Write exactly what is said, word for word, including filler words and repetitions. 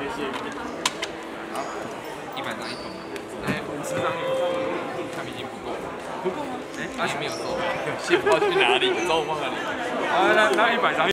好，一百张一桶，哎，五十张一桶，他们已经不够了。不够吗？哎，阿奇没有收，钱包去哪里？找我放哪里？啊，那那一百张。